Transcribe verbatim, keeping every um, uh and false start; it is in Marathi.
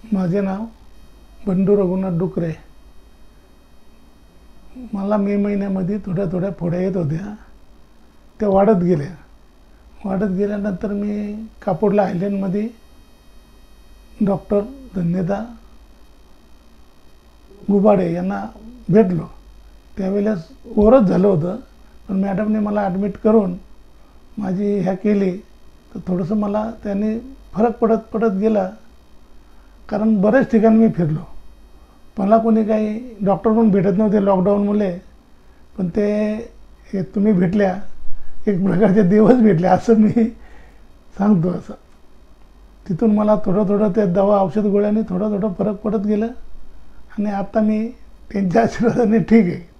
माझे नाव बंडू रघुनाथ डुकरे। मला मे महिन्यामध्ये थोड्या थोड्या फोड्या येत होत्या, त्या वाढत गेल्या वाढत गेल्यानंतर मी कापोडला आयलंडमध्ये डॉक्टर धन्यदा गुबाडे यांना भेटलो। त्यावेळेस ओरच झालं होतं, पण मॅडमने मला ॲडमिट करून माझी ह्या केली तर थोडंसं मला त्याने फरक पडत पडत गेला। कारण बरेच ठिकाणी मी फिरलो, मला कोणी काही डॉक्टर पण भेटत नव्हते लॉकडाऊनमुळे, पण ते हे तुम्ही भेटल्या, एक प्रकारचे देवच भेटले असं मी सांगतो। असं तिथून मला थोडं थोडं त्या दवा औषध गोळ्यांनी थोडं थोडं फरक पडत गेलं आणि आता मी त्यांच्या आशीर्वादाने ठीक आहे।